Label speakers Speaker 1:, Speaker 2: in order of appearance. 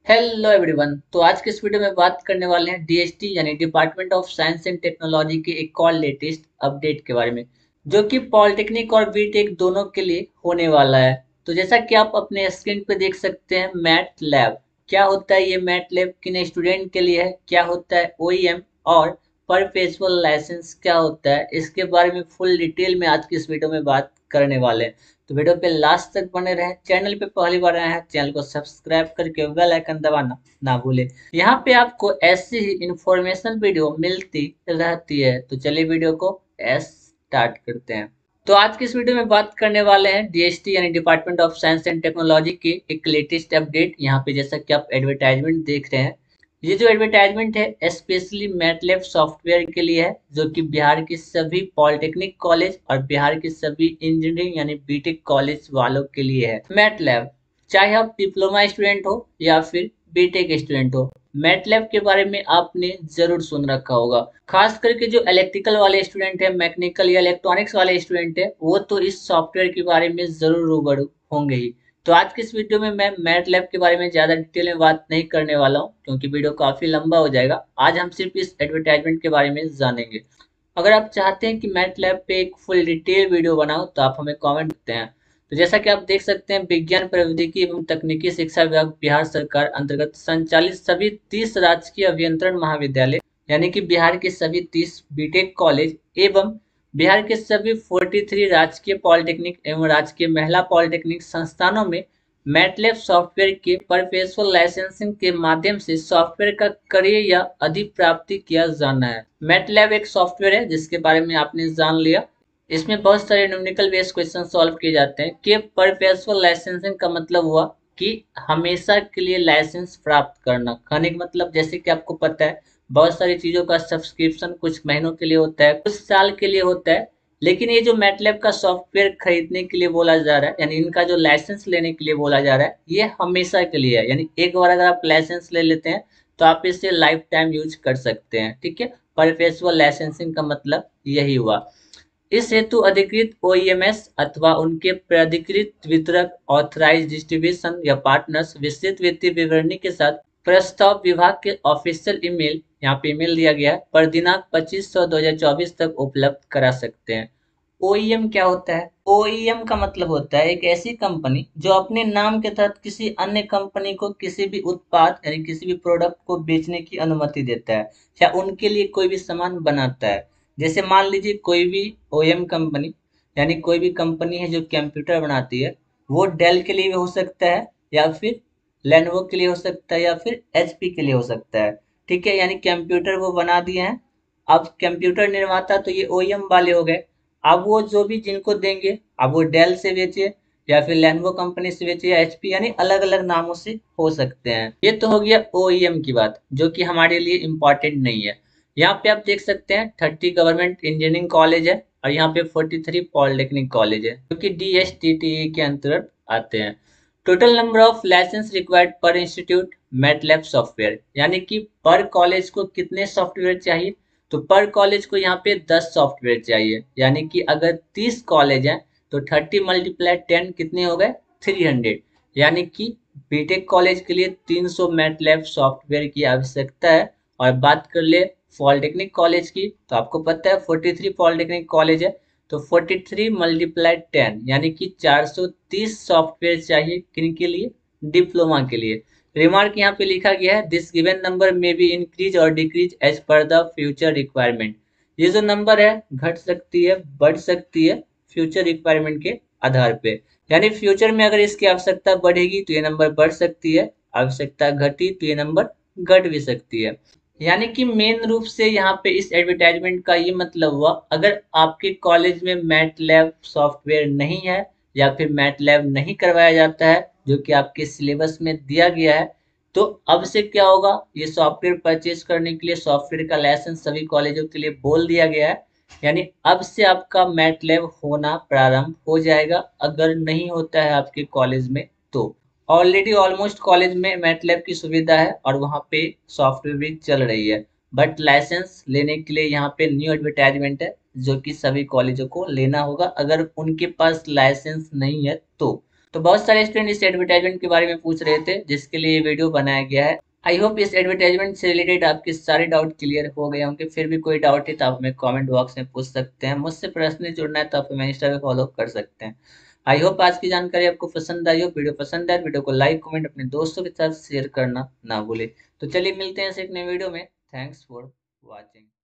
Speaker 1: Hello everyone. तो आज के इस वीडियो में बात करने वाले हैं डीएसटी यानी department of science and technology के एक और लेटेस्ट अपडेट के बारे में, जो कि पॉलिटेक्निक और बीटेक दोनों के लिए होने वाला है। तो जैसा कि आप अपने स्क्रीन पे देख सकते हैं, मैट लैब क्या होता है, ये मैट लैब किन स्टूडेंट के लिए है, क्या होता है ओईएम और परपेचुअल लाइसेंस क्या होता है, इसके बारे में फुल डिटेल में आज की इस वीडियो में बात करने वाले हैं। तो वीडियो पे लास्ट तक बने रहें। चैनल पे पहली बार आए हैं, चैनल को सब्सक्राइब करके बेल आइकन दबाना ना भूले। यहाँ पे आपको ऐसी ही इंफॉर्मेशन वीडियो मिलती रहती है। तो चलिए वीडियो को स्टार्ट करते हैं। तो आज की इस वीडियो में बात करने वाले हैं डीएसटी यानी department of science and technology के एक लेटेस्ट अपडेट। यहाँ पे जैसा कि आप एडवर्टाइजमेंट देख रहे हैं, ये जो एडवर्टाइजमेंट है स्पेशली मैटलैब सॉफ्टवेयर के लिए है, जो कि बिहार के सभी पॉलिटेक्निक कॉलेज और बिहार के सभी इंजीनियरिंग यानी बीटेक कॉलेज वालों के लिए है। मैटलैब, चाहे आप डिप्लोमा स्टूडेंट हो या फिर बीटेक स्टूडेंट हो, मैटलैब के बारे में आपने जरूर सुन रखा होगा। खास करके जो इलेक्ट्रिकल वाले स्टूडेंट है, मैकेनिकल या इलेक्ट्रॉनिक्स वाले स्टूडेंट है, वो तो इस सॉफ्टवेयर के बारे में जरूर रूबरू होंगे ही। तो आज की इस वीडियो में मैं मैटलैब के बारे में ज़्यादा डिटेल में बात नहीं करने वाला हूँ, क्योंकि वीडियो काफ़ी लंबा हो जाएगा। आज हम सिर्फ इस एडवर्टाइजमेंट के बारे में जानेंगे। अगर आप चाहते हैं कि मैटलैब पे एक फुल डिटेल वीडियो बनाओ तो आप हमें कमेंट करते हैं। तो जैसा कि आप देख सकते हैं, विज्ञान प्रौद्योगिकी एवं तकनीकी शिक्षा विभाग बिहार सरकार अंतर्गत संचालित सभी 30 राजकीय अभियंत्रण महाविद्यालय यानी कि बिहार के सभी 30 बीटेक कॉलेज एवं बिहार के सभी 43 राजकीय पॉलिटेक्निक एवं राजकीय महिला पॉलिटेक्निक संस्थानों में मैटलैब सॉफ्टवेयर के परपेचुअल लाइसेंसिंग के माध्यम से सॉफ्टवेयर का क्रय या अधिप्राप्ति किया जाना है। मैटलैब एक सॉफ्टवेयर है जिसके बारे में आपने जान लिया। इसमें बहुत सारे न्यूमेरिकल बेस्ड क्वेश्चन सॉल्व किए जाते हैं। कि परपेचुअल लाइसेंसिंग का मतलब हुआ कि हमेशा के लिए लाइसेंस प्राप्त करना। कहने का मतलब, जैसे कि आपको पता है, बहुत सारी चीजों का सब्सक्रिप्शन कुछ महीनों के लिए होता है, कुछ साल के लिए होता है। लेकिन ये जो मैटलैब का सॉफ्टवेयर खरीदने के लिए बोला जा रहा है, यानी इनका जो लाइसेंस लेने के लिए बोला जा रहा है, ये हमेशा के लिए है। यानी एक बार अगर आप लाइसेंस ले लेते हैं तो आप इसे लाइफ टाइम यूज कर सकते हैं। ठीक है, परपेचुअल लाइसेंसिंग का मतलब यही हुआ। इस हेतु अधिकृत ओईएमएस अथवा उनके प्राधिकृत वितरक, ऑथराइज्ड डिस्ट्रीब्यूशन या पार्टनर्स विस्तृत वित्तीय विवरणी के साथ प्रस्ताव विभाग के ऑफिशियल ईमेल, यहाँ पे ईमेल दिया गया है, पर दिनांक 25/6/2024 तक उपलब्ध करा सकते हैं। ओईएम क्या होता है? ओईएम का मतलब होता है एक ऐसी कंपनी जो अपने नाम के तहत किसी अन्य कंपनी को किसी भी उत्पाद यानी किसी भी प्रोडक्ट को बेचने की अनुमति देता है या उनके लिए कोई भी सामान बनाता है। जैसे मान लीजिए कोई भी ओएम कंपनी यानी कोई भी कंपनी है जो कंप्यूटर बनाती है, वो डेल के लिए भी हो सकता है या फिर लेनोवो के लिए हो सकता है या फिर एचपी के लिए हो सकता है। ठीक है, यानी कंप्यूटर वो बना दिए हैं। अब कंप्यूटर निर्माता तो ये ओईएम वाले हो गए। अब वो जो भी जिनको देंगे, अब वो डेल से बेचे या फिर लेनोवो कंपनी से बेचे या एचपी, यानी अलग अलग नामों से हो सकते हैं। ये तो हो गया ओईएम की बात, जो कि हमारे लिए इम्पोर्टेंट नहीं है। यहाँ पे आप देख सकते हैं 30 गवर्नमेंट इंजीनियरिंग कॉलेज है और यहाँ पे 43 पॉलिटेक्निक कॉलेज है, जो कि डीएसटीटीई के अंतर्गत आते हैं। Total number of license required पर इंस्टीट्यूट मैटलैब सॉफ्टवेयर, यानी कि पर कॉलेज को कितने सॉफ्टवेयर चाहिए? तो पर कॉलेज को यहाँ पे 10 सॉफ्टवेयर चाहिए। यानी कि अगर 30 कॉलेज हैं तो 30 × 10 कितने हो गए? 300। यानी कि बीटेक कॉलेज के लिए 300 मैटलैब सॉफ्टवेयर की आवश्यकता है। और बात कर ले पॉलिटेक्निक कॉलेज की, तो आपको पता है 43 पॉलिटेक्निक कॉलेज है, तो 43 × 10 यानी कि 430 सॉफ्टवेयर चाहिए। किन के लिए? डिप्लोमा के लिए। रिमार्क यहाँ पे लिखा गया है, दिस गिवन नंबर में बी इंक्रीज और decrease as per the future requirement. ये जो नंबर है घट सकती है, बढ़ सकती है फ्यूचर रिक्वायरमेंट के आधार पे। यानी फ्यूचर में अगर इसकी आवश्यकता बढ़ेगी तो ये नंबर बढ़ सकती है, आवश्यकता घटी तो ये नंबर घट भी सकती है। यानी कि मेन रूप से यहाँ पे इस एडवर्टाइजमेंट का ये मतलब हुआ, अगर आपके कॉलेज में मैटलैब सॉफ्टवेयर नहीं है या फिर मैटलैब नहीं करवाया जाता है जो कि आपके सिलेबस में दिया गया है, तो अब से क्या होगा, ये सॉफ्टवेयर परचेज करने के लिए सॉफ्टवेयर का लाइसेंस सभी कॉलेजों के लिए बोल दिया गया है। यानी अब से आपका मैटलैब होना प्रारंभ हो जाएगा। अगर नहीं होता है आपके कॉलेज में तो ऑलरेडी ऑलमोस्ट कॉलेज में मैटलैब की सुविधा है और वहाँ पे सॉफ्टवेयर भी चल रही है। बट लाइसेंस लेने के लिए यहाँ पे न्यू एडवर्टाइजमेंट है जो कि सभी कॉलेजों को लेना होगा अगर उनके पास लाइसेंस नहीं है तो। तो बहुत सारे स्टूडेंट इस एडवर्टाइजमेंट के बारे में पूछ रहे थे, जिसके लिए ये वीडियो बनाया गया है। आई होप इस एडवर्टाइजमेंट से रिलेटेड आपके सारे डाउट क्लियर हो गए होंगे। फिर भी कोई डाउट है तो आप हमें कमेंट बॉक्स में पूछ सकते हैं। मुझसे पर्सनली जुड़ना है तो आप हमें इंस्टा पे फॉलो कर सकते हैं। आई होप आज की जानकारी आपको पसंद आई हो। वीडियो पसंद आए वीडियो को लाइक कमेंट अपने दोस्तों के साथ शेयर करना ना भूले। तो चलिए मिलते हैं इस एक नए वीडियो में। Thanks for watching.